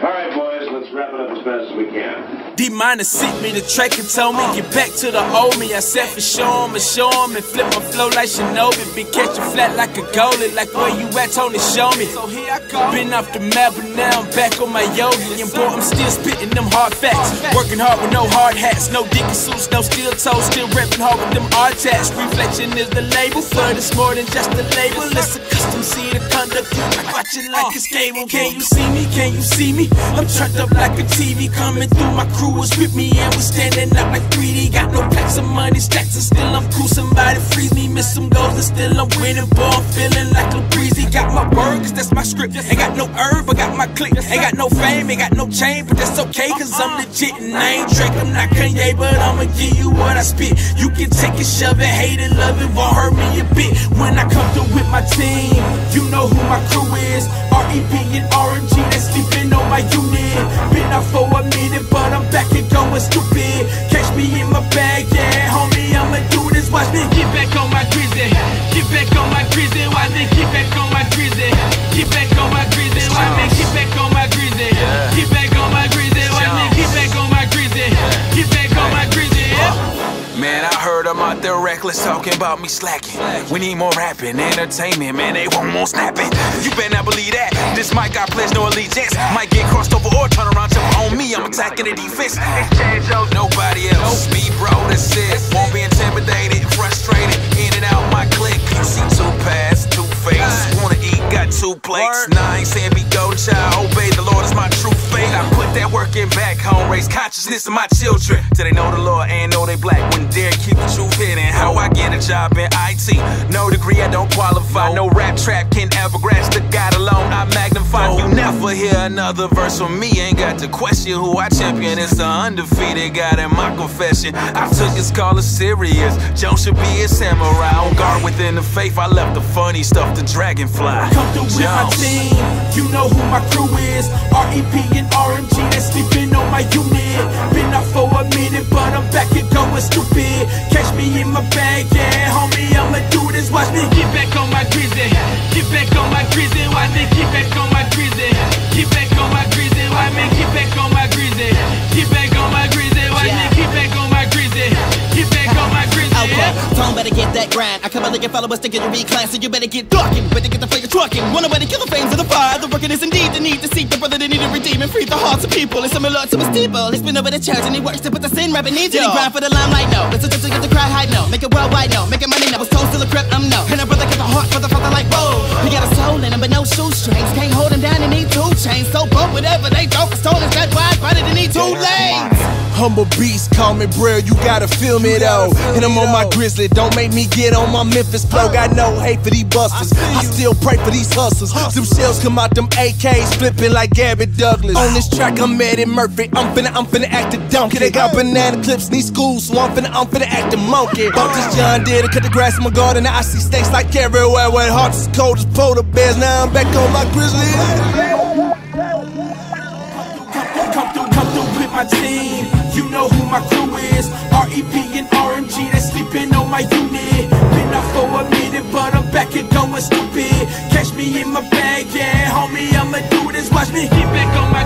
Alright, boys, let's wrap it up as fast as we can. D-Minor sent me the track and told me get back to the old me. I said for show him and flip my flow like Shinobi. Been catching flat like a goalie, like where you at, Tony, show me. So here I go. Been off the map, but now I'm back on my yogi. And boy, I'm still spitting them hard facts. Working hard with no hard hats, no dicky suits, no steel toes. Still repping hard with them R-tats. Reflection is the label, but it's more than just a label. It's a custom seat of conduct. I watch it like it's cable. Can you see me? Can you see me? I'm turned up like a TV. Coming through, my crew was with me and we're standing up like 3D. Got no packs of money, stacks and still I'm cool. Somebody freeze me, miss some goals and still I'm winning. Boy, I'm feeling like a breezy. Got my word, cause that's my script. Ain't got no herb, I got my click. Ain't got no fame, ain't got no chain, but that's okay, cause I'm legit and I ain't Drake. I'm not Kanye, but I'ma give you what I spit. You can take it, shove it, hate it, love it, won't hurt me a bit. When I come through with my team, you know who my crew is. REP and RMG, they sleeping on my unit. Been out for a minute, but I'm back and going stupid. Catch me in my bag, yeah, homie, I'ma do this. Watch me get back on my grizzly. Get back on my grizzly. Watch me get back on my grizzly. Get back on my grizzly. Watch me get back on my grizzly. Get back on my grizzly. Watch me get back on my grizzly. Get back on my grizzly. Man, I heard them out there reckless talking about me slacking. We need more rapping, entertainment, man, they want more snapping. You better not believe that. This mic got pledge no allegiance. Might get crossed over or turn around, jump on me. I'm attacking the defense. Exchange of nobody else. Me, bro, that's it. Won't be intimidated, frustrated. In and out my clique. You see two paths, two faces. Wanna eat, got two plates. Nah, I ain't saying be golden child. Obey the Lord is my true faith. I put that work in back home, raise consciousness of my children. Till they know the Lord and know they black. When dare keep the truth hidden. How I get a job in IT. No degree, I don't qualify. No rap trap can ever grasp the God alone. I magnify. You never hear another verse from me. Ain't got to question who I champion. It's the undefeated God in my confession. I took his call serious. Jones should be a samurai. On guard within the faith. I left the funny stuff to Dragonfly. Come through with my team. You know who my crew is. REP and RMG. They sleeping on my unit. Been out for a minute, but I'm back and going stupid. Catch me in my bag, yeah, homie, I'ma do this. Watch me get back on my grizzly. Get back on my grizzly. Watch me get back on my grizzly. Get back on my grizzly. Watch me get back on my grizzly. Get back on my grizzly. Watch me get back on my grizzly. Get back on my grizzly. Okay, Tone better get that grind. I come out like your followers to get a reclass, so you better get ducking. Better get the flavor trucking. One way to kill the flames of the fire. The working is indeed the need to seek the brother that need to redeem and free the hearts of people. It's similar to a steeple. He's been over the church and he works to put the sin rapping needs. Did he grind for the limelight? No. It's a to get the cry high, no. Make it worldwide, no. Making money, now. Was told still a crep, I'm no. And a brother got the heart for the father like whoa. He got a soul in him, but no shoestrings. Can't hold him down and need 2 chains. So bump whatever they don't. The stone is that wide, but it need 2 lanes. Humble beast, call me Braille, you gotta feel me though. And I'm on my grizzly, don't make me get on my Memphis flow. Got no hate for these busters, I still pray for these hustlers. Them shells come out them AKs, flipping like Gabby Douglas. On this track I'm Eddie Murphy, I'm finna act a donkey. They got banana clips, need school, so I'm finna act a monkey. Bought this John Deere to cut the grass in my garden, now I see snakes like everywhere. Where hearts as cold as polar bears, now I'm back on my grizzly. Come through with my team. You know who my crew is. REP and RMG, they sleeping on my unit. Been out for a minute, but I'm back and going stupid. Catch me in my bag, yeah, homie, I'ma do this. Watch me get back on my